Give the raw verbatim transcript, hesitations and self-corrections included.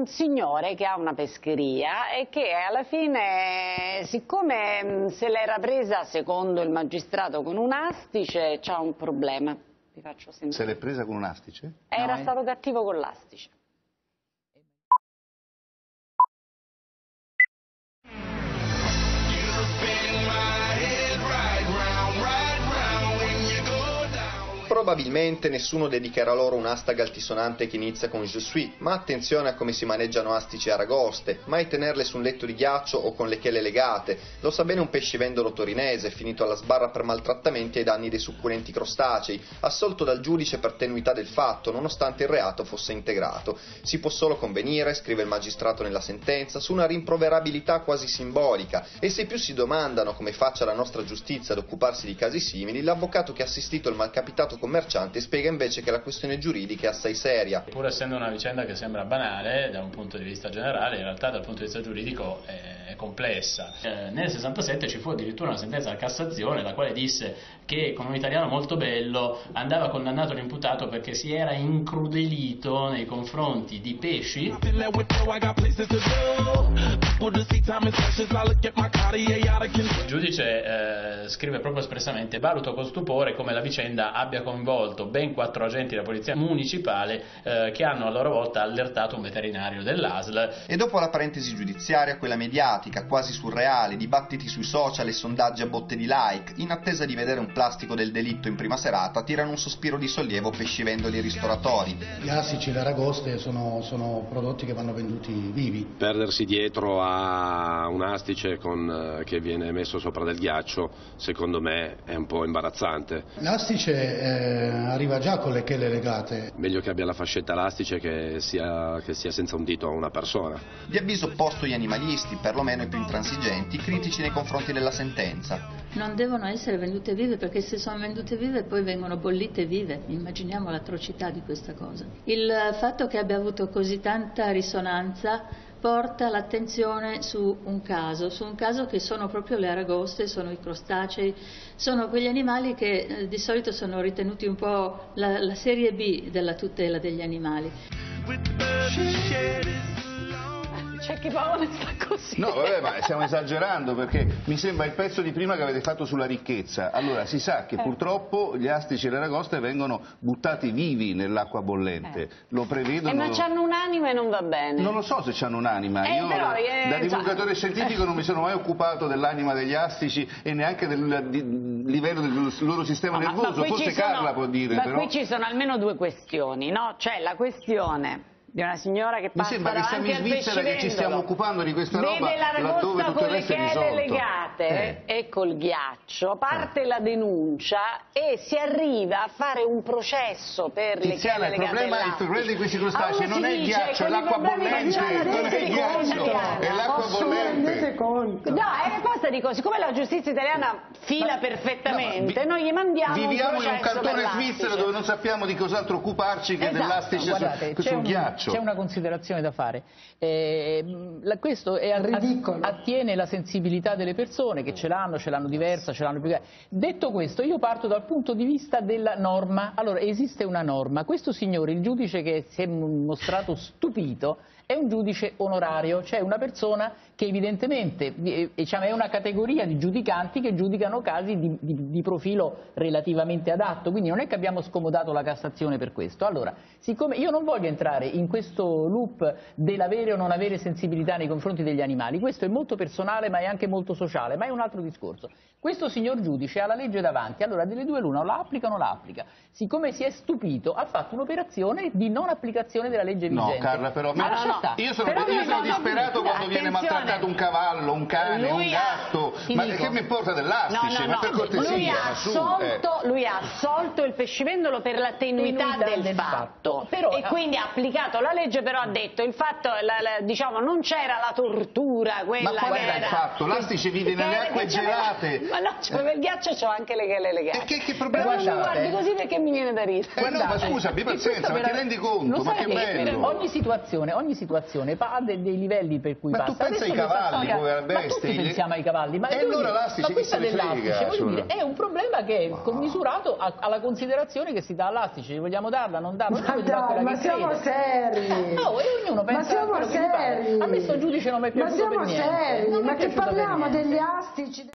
un signore che ha una pescheria e che alla fine, siccome se l'era presa, secondo il magistrato, con un astice, c'ha un problema. Vi faccio sentire. Se l'è presa con un astice? Era no, stato cattivo con l'astice. Probabilmente nessuno dedicherà loro un'astaga altisonante che inizia con Je suis, ma attenzione a come si maneggiano astici e aragoste, mai tenerle su un letto di ghiaccio o con le chele legate. Lo sa bene un pescivendolo torinese, finito alla sbarra per maltrattamenti ai danni dei succulenti crostacei, assolto dal giudice per tenuità del fatto, nonostante il reato fosse integrato. Si può solo convenire, scrive il magistrato nella sentenza, su una rimproverabilità quasi simbolica, e se più si domandano come faccia la nostra giustizia ad occuparsi di casi simili, l'avvocato che ha assistito il malcapitato commerciante spiega invece che la questione giuridica è assai seria. Pur essendo una vicenda che sembra banale da un punto di vista generale, in realtà dal punto di vista giuridico è complessa. Eh, nel sessantasette ci fu addirittura una sentenza della Cassazione la quale disse che con un italiano molto bello andava condannato l'imputato perché si era incrudelito nei confronti di pesci. Il giudice eh, scrive proprio espressamente: valuto con stupore come la vicenda abbia coinvolto ben quattro agenti della polizia municipale eh, che hanno a loro volta allertato un veterinario dell'A S L. E dopo la parentesi giudiziaria, quella mediatica, quasi surreale, dibattiti sui social e sondaggi a botte di like, in attesa di vedere un plastico del delitto in prima serata, tirano un sospiro di sollievo pescivendoli ristoratori. Gli astici e le aragoste sono, sono prodotti che vanno venduti vivi. Perdersi dietro a un astice con, che viene messo sopra del ghiaccio, secondo me è un po' imbarazzante. L'astice eh, arriva già con le chele legate. Meglio che abbia la fascetta elastice che sia, che sia senza un dito a una persona. Di avviso opposto gli animalisti, perlomeno i più intransigenti, critici nei confronti della sentenza. Non devono essere vendute vive, perché se sono vendute vive poi vengono bollite vive. Immaginiamo l'atrocità di questa cosa. Il fatto che abbia avuto così tanta risonanza porta l'attenzione su un caso, su un caso che sono proprio le aragoste, sono i crostacei, sono quegli animali che eh, di solito sono ritenuti un po' la, la serie B della tutela degli animali. C'è chi Paolo sta così. No, vabbè, ma stiamo esagerando, perché mi sembra il pezzo di prima che avete fatto sulla ricchezza. Allora, si sa che purtroppo gli astici e le aragoste vengono buttati vivi nell'acqua bollente. Eh. Lo prevedono. Eh, ma c'hanno un'anima e non va bene. Non lo so se c'hanno un'anima. Eh, Io però, eh, da divulgatore cioè... scientifico non mi sono mai occupato dell'anima degli astici e neanche del di, livello del loro sistema no, nervoso. ma Forse sono, Carla può dire. Ma però... qui ci sono almeno due questioni, no? C'è la questione di una signora che passa mi sembra che siamo in Svizzera che ci stiamo occupando di questa roba, laddove tutto il resto è risolto. Vede la legate eh. e col ghiaccio, parte eh. la denuncia e si arriva a fare un processo per Tiziana, le chele legate. Il problema, il problema di questi crostacei allora non è il ghiaccio, è l'acqua bollente, non è il ghiaccio, è l'acqua bollente. No, è cosa dico, siccome la giustizia italiana fila ma, perfettamente, no, ma, noi gli mandiamo viviamo un in un cantone svizzero dove non sappiamo di cos'altro occuparci che esatto. dell'astice sul, sul ghiaccio. C'è una considerazione da fare. Eh, la, questo è ridicolo. Attiene la sensibilità delle persone che ce l'hanno, ce l'hanno diversa, ce l'hanno più. Detto questo, io parto dal punto di vista della norma. Allora, esiste una norma. Questo signore, il giudice che si è mostrato stupito, è un giudice onorario, cioè una persona che evidentemente diciamo, è una categoria di giudicanti che giudicano casi di, di, di profilo relativamente adatto, quindi non è che abbiamo scomodato la Cassazione per questo. Allora, siccome io non voglio entrare in questo loop dell'avere o non avere sensibilità nei confronti degli animali, questo è molto personale ma è anche molto sociale, ma è un altro discorso. Questo signor giudice ha la legge davanti, allora delle due l'una, o la applica o non la applica. Siccome si è stupito, ha fatto un'operazione di non applicazione della legge vigente. No, Carla, però... Ma no, no. sta. Io sono, però io sono no, disperato no, quando no, viene maltrattato un cavallo, un cane, lui un gatto, ha... ma dico... che mi importa dell'astice? No, no, ma per no. cortesia, lui, ha su, assolto, eh. lui ha assolto il pescivendolo per la tenuità, tenuità del, del fatto, fatto. Però, e quindi ha applicato la legge, però ha detto il fatto, la, la, diciamo, non c'era la tortura, quella ma qual che era il fatto? L'astice vive nelle acque gelate. Ma no, c'aveva il ghiaccio e c'ho anche le chele legate. E che, che problema c'è? Non mi guardi così perché mi viene da ridere. Eh no, ma scusa, abbi pazienza, ma ti rendi conto? Ma che bello! Ogni situazione, ogni situazione ha dei, dei livelli per cui ma passa. Ma tu pensa ai cavalli, come bestie? Ma tutti pensiamo ai cavalli. Ma e allora l'astice chi se ne frega? Dire, è un problema che è wow. commisurato a, alla considerazione che si dà all'astice. Vogliamo darla, non darla? Ma dai, ma siamo seri! No, e ognuno pensa... Ma siamo seri. A me sto giudice non mi è piaciuto per niente. Ma siamo seri, Non mi è ma che piaciuto per parliamo niente. degli astici.